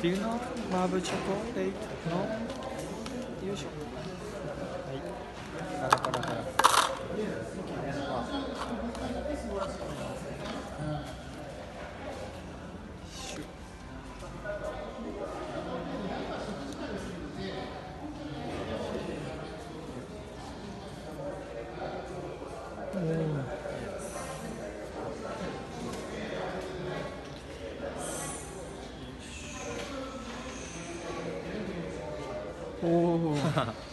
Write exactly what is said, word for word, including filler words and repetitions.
Do you know マーブチョコレートのよいしょ。はい。カラカラカラ。シュッ。おお。